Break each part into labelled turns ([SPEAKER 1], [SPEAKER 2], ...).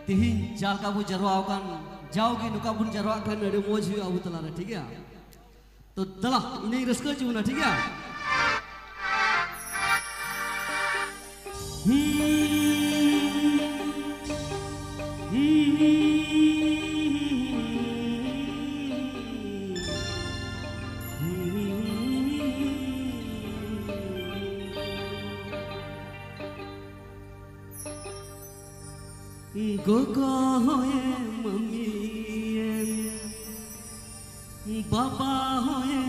[SPEAKER 1] तिहिन जाल का बु Jarawa kan jaugi nuka bun jarwa kan ada moj hu abu tala ठीक है तो चला इन्हें रस्का चुना ठीक है गोगो होए मम्मी बाबा होए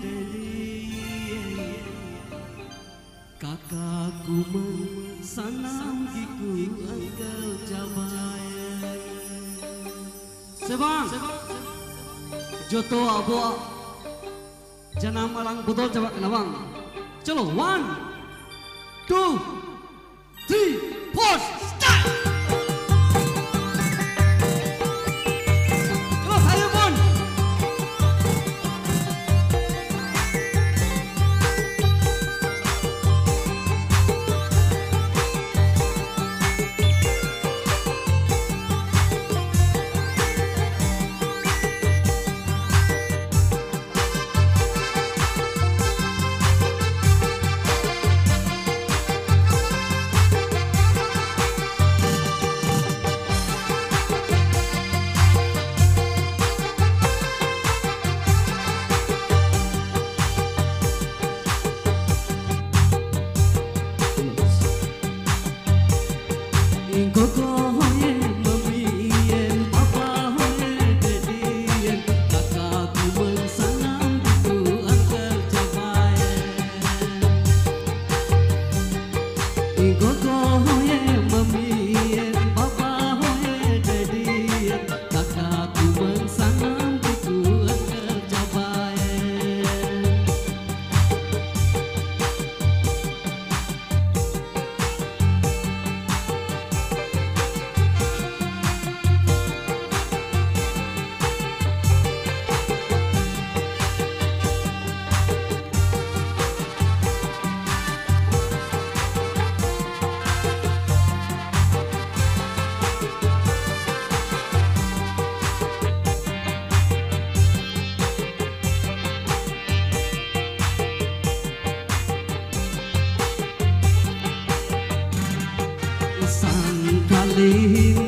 [SPEAKER 1] डैडी काका कुमन सनम giku अंकल जबाय sebang joto abo janam alang bodol jabak nabang chalo 1 2 3 4 start गोगो होए मम्मी पापा होए डैडी काका कुमन सनम giku अंकल जबाय गोगो होए मम्मी पापा होए डैडी काका कुमन सनम giku अंकल जबाय Kali